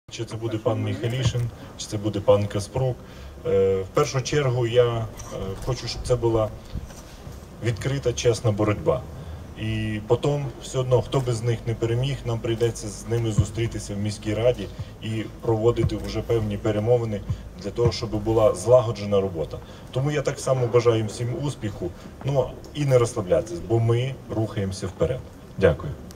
Чи це буде пан Міхалішин, чи це буде пан Каспрук. В першу чергу я хочу, щоб це була відкрита, чесна боротьба. І потім, все одно, хто би з них не переміг, нам прийдеться з ними зустрітися в міській раді і проводити вже певні перемовини для того, щоб була злагоджена робота. Тому я так само бажаю їм всім успіху, і не розслаблятися, бо ми рухаємося вперед. Дякую.